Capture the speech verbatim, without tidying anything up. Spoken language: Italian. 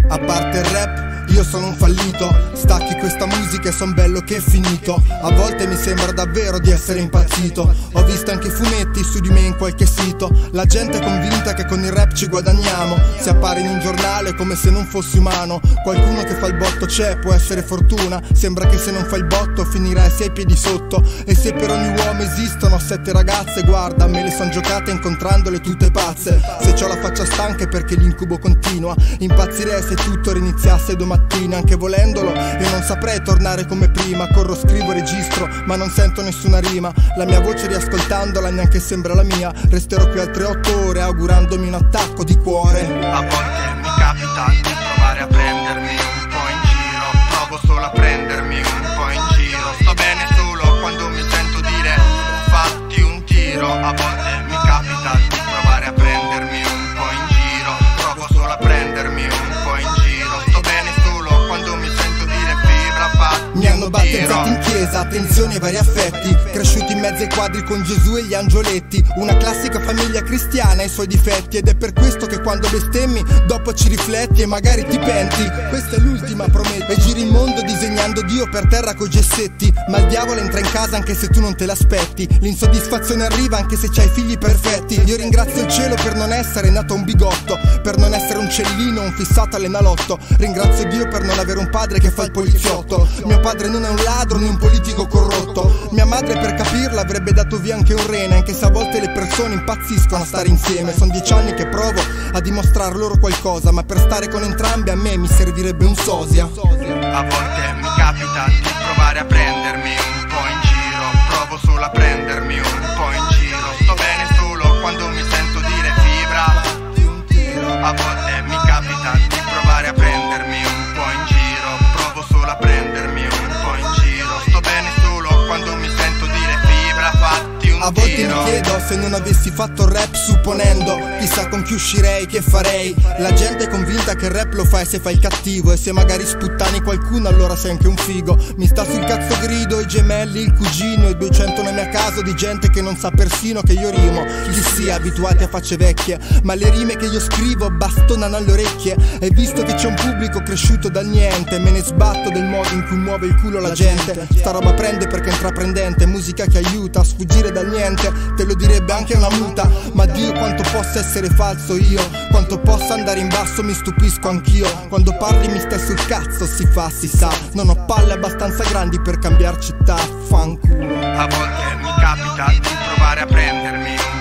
A parte il rap, io sono un fallito. Stacchi questa musica e son bello che è finito. A volte mi sembra davvero di essere impazzito. Ho visto anche fumetti su di me in qualche sito. La gente è convinta che con il rap ci guadagniamo. Si appare in un giornale come se non fossi umano. Qualcuno che fa il botto c'è, può essere fortuna. Sembra che se non fai il botto finirai sei piedi sotto. E se per ogni uomo esistono sette ragazze, guarda, me le son giocate incontrandole tutte pazze. Se c'ho la faccia stanca è perché l'incubo continua. Impazzirei se tutto riniziasse domattina, anche volendolo, e non saprei tornare come prima. Corro, scrivo, registro, ma non sento nessuna rima. La mia voce riascoltandola neanche sembra la mia. Resterò qui altre otto ore augurandomi un attacco di cuore. A volte mi capita di provare a prendermi un po' in giro. Provo solo a prendermi un po' in giro. Sto bene solo quando mi sento dire fatti un tiro. A volte mi capita di provare a prendermi un po' in giro. Provo solo a prendermi un po' in giro. Sto bene solo quando mi sento dire fibra fatti. Mi hanno battezzato in chiesa, attenzione ai vari affetti. Cresciuti in mezzo ai quadri con Gesù e gli angioletti. Una classica famiglia cristiana e i suoi difetti. Ed è per questo che quando bestemmi dopo ci rifletti e magari ti penti. Questa è l'ultima, prometto. E giri il mondo disegnando Dio per terra coi gessetti. Ma il diavolo entra in casa anche se tu non te l'aspetti. L'insoddisfazione arriva anche se c'hai figli perfetti. Io ringrazio il cielo per non essere nato un bigotto, per non essere un cellino, un fissato all'enalotto. Ringrazio Dio per non avere un padre che fa il poliziotto. Mio padre non è un ladro né un politico corrotto. Mia madre, per capirla, avrebbe dato via anche un rene. Anche se a volte le persone impazziscono a stare insieme. Sono dieci anni che provo a dimostrar loro qualcosa, ma per stare con entrambi a me mi servirebbe un sosia. A volte mi capita di provare a prendermi un po' in giro. Provo solo a prendermi un po' in giro. Sto bene solo quando mi sento dire fibra. A volte mi capita di provare a prendermi un po' in giro. Provo solo a prendermi un po' in giro. Sto bene solo quando mi sento dire fibra, fatti un A volte tiro. mi chiedo se non avessi fatto il rap supponendo, chissà con chi uscirei, che farei. La gente è convinta che il rap lo fai se fai il cattivo. E se magari sputtani qualcuno allora sei anche un figo. Mi sta sul cazzo grido i gemelli, il cugino e duecento nomi a caso di gente che non sa persino che io rimo. Chi sia, abituati a facce vecchie, ma le rime che io scrivo bastonano alle orecchie. E visto che c'è un pubblico cresciuto dal niente, me ne sbatto del modo in cui muove il culo la gente. Sta roba prende perché è intraprendente, musica che aiuta a sfuggire dal niente. Te lo direbbe anche una muta. Ma Dio quanto possa essere falso io, quanto possa andare in basso mi stupisco anch'io. Quando parli mi stai sul cazzo, si fa, si sa. Non ho palle abbastanza grandi per cambiar città, fanculo. A volte mi capita di provare a prendermi un